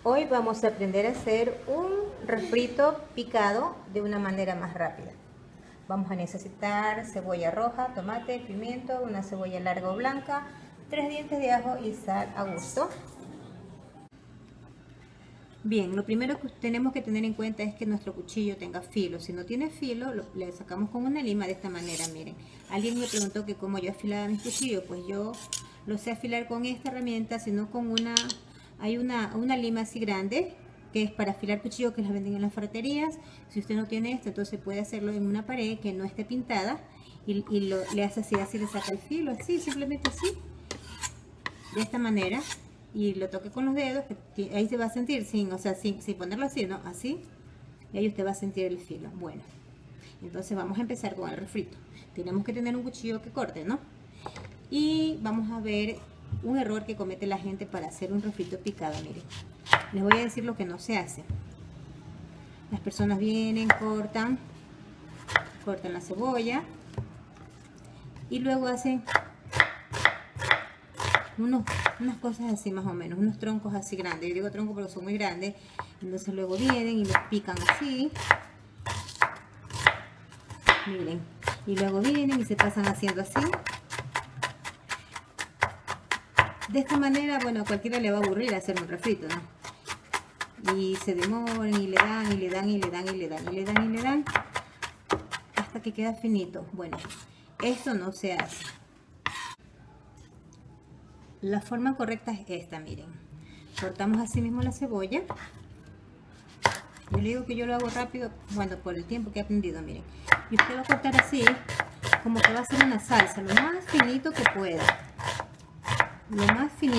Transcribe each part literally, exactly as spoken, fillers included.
Hoy vamos a aprender a hacer un refrito picado de una manera más rápida. Vamos a necesitar cebolla roja, tomate, pimiento, una cebolla larga o blanca, tres dientes de ajo y sal a gusto. Bien, lo primero que tenemos que tener en cuenta es que nuestro cuchillo tenga filo. Si no tiene filo, lo, le sacamos con una lima de esta manera, miren. Alguien me preguntó que cómo yo afilaba mis cuchillos. Pues yo lo sé afilar con esta herramienta, sino con una... Hay una, una lima así grande, que es para afilar cuchillos, que las venden en las ferreterías. Si usted no tiene esta, entonces puede hacerlo en una pared que no esté pintada. Y, y lo, le hace así, así le saca el filo, así, simplemente así. De esta manera. Y lo toque con los dedos, que ahí se va a sentir, sin, o sea, sin, sin ponerlo así, ¿no? Así. Y ahí usted va a sentir el filo. Bueno, entonces vamos a empezar con el refrito. Tenemos que tener un cuchillo que corte, ¿no? Y vamos a ver un error que comete la gente para hacer un refrito picado. Miren, les voy a decir lo que no se hace. Las personas vienen, cortan, cortan la cebolla y luego hacen unos, unas cosas así más o menos, unos troncos así grandes. Yo digo troncos porque son muy grandes. Entonces luego vienen y los pican así. Miren, y luego vienen y se pasan haciendo así. De esta manera, bueno, a cualquiera le va a aburrir hacer un refrito, ¿no? Y se demoran y le dan y le dan y le dan y le dan y le dan y le dan hasta que queda finito. Bueno, esto no se hace. La forma correcta es esta, miren. Cortamos así mismo la cebolla. Yo le digo que yo lo hago rápido, bueno, por el tiempo que he aprendido, miren. Y usted va a cortar así, como que va a hacer una salsa, lo más finito que pueda. Lo más finito.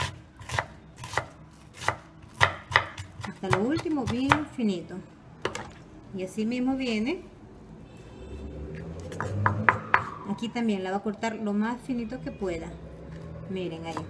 Hasta lo último bien finito. Y así mismo viene. Aquí también la va a cortar lo más finito que pueda. Miren ahí.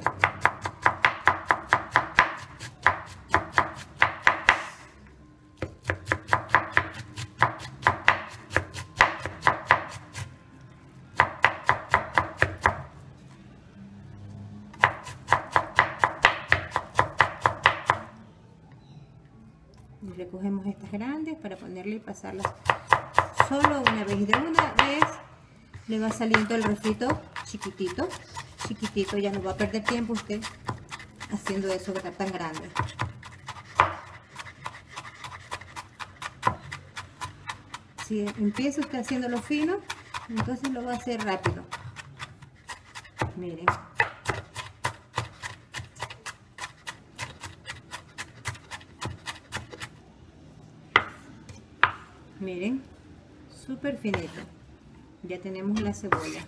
Y recogemos estas grandes para ponerle y pasarlas solo una vez. De una vez le va saliendo el refrito chiquitito. Chiquitito, ya no va a perder tiempo usted haciendo eso que está tan grande. Si empieza usted haciéndolo fino, entonces lo va a hacer rápido. Miren. Miren, súper finito. Ya tenemos la cebolla.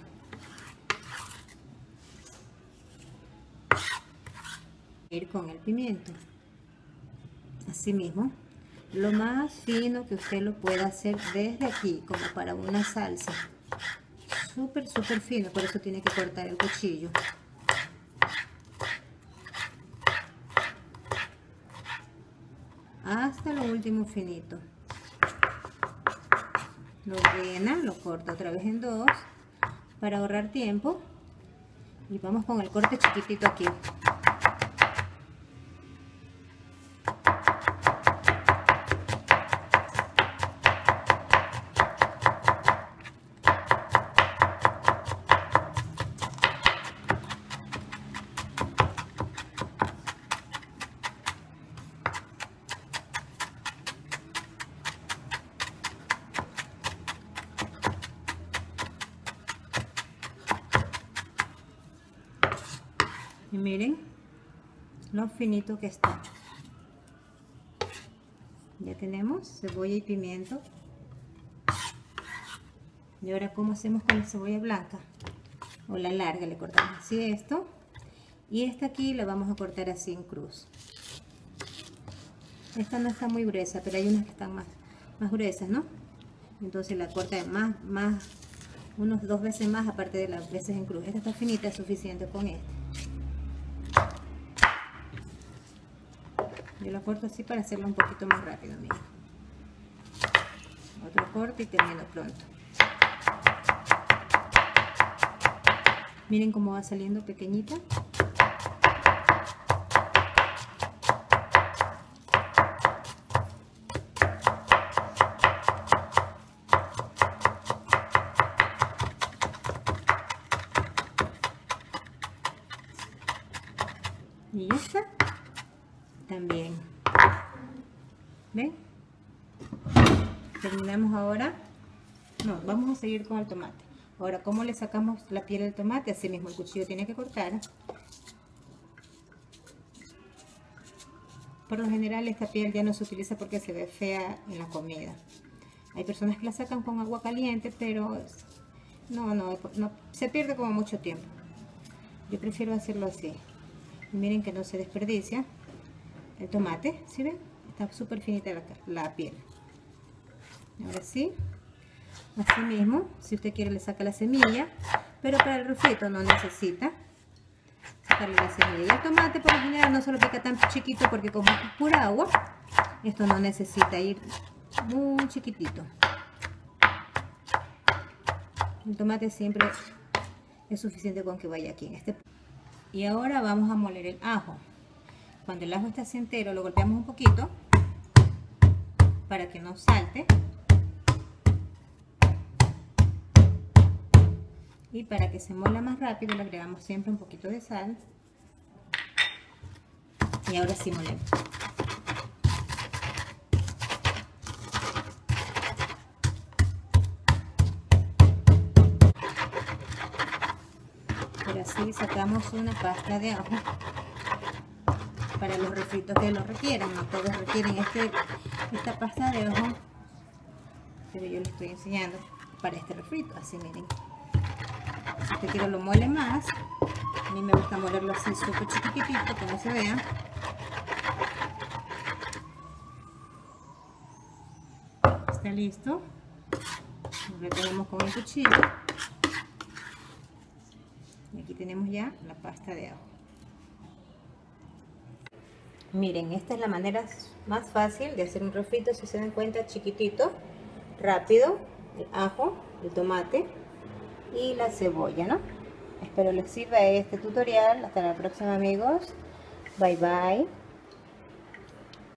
Ir con el pimiento. Así mismo, lo más fino que usted lo pueda hacer desde aquí, como para una salsa. Súper, súper fino, por eso tiene que cortar el cuchillo. Hasta lo último finito. Lo llena, lo corta otra vez en dos para ahorrar tiempo. Y vamos con el corte chiquitito aquí. Y miren lo finito que está. Ya tenemos cebolla y pimiento. Y ahora, ¿cómo hacemos con la cebolla blanca? O la larga, le cortamos así esto. Y esta aquí la vamos a cortar así en cruz. Esta no está muy gruesa, pero hay unas que están más, más gruesas, ¿no? Entonces la corta más, más, unos dos veces más, aparte de las veces en cruz. Esta está finita, es suficiente con esta. Yo la corto así para hacerlo un poquito más rápido, miren. Otro corte y termino pronto. Miren cómo va saliendo pequeñita. también. ¿Ven? Terminamos ahora. No, vamos a seguir con el tomate. Ahora, ¿cómo le sacamos la piel del tomate? Así mismo el cuchillo tiene que cortar. Por lo general esta piel ya no se utiliza porque se ve fea en la comida. Hay personas que la sacan con agua caliente, pero no, no, no se pierde como mucho tiempo. Yo prefiero hacerlo así. Y miren que no se desperdicia el tomate, ¿sí ven? Está súper finita la, la piel. Ahora sí, así mismo, si usted quiere le saca la semilla, pero para el refrito no necesita sacarle la semilla. Y el tomate por lo general no se lo pica tan chiquito porque como es pura agua, esto no necesita ir muy chiquitito. El tomate siempre es suficiente con que vaya aquí en este. Y ahora vamos a moler el ajo. Cuando el ajo está así entero, lo golpeamos un poquito para que no salte. Y para que se mola más rápido, le agregamos siempre un poquito de sal. Y ahora sí molemos. Ahora así sacamos una pasta de ajo para los refritos que lo requieran. No todos requieren este, esta pasta de ajo, pero yo les estoy enseñando para este refrito. Así miren, si usted quiere lo muele más. A mí me gusta molerlo así súper chiquitito, como se vea. Está listo. Lo retenemos con el cuchillo. Y aquí tenemos ya la pasta de ajo. Miren, esta es la manera más fácil de hacer un refrito, si se dan cuenta, chiquitito, rápido. El ajo, el tomate y la cebolla, ¿no? Espero les sirva este tutorial. Hasta la próxima, amigos. Bye bye.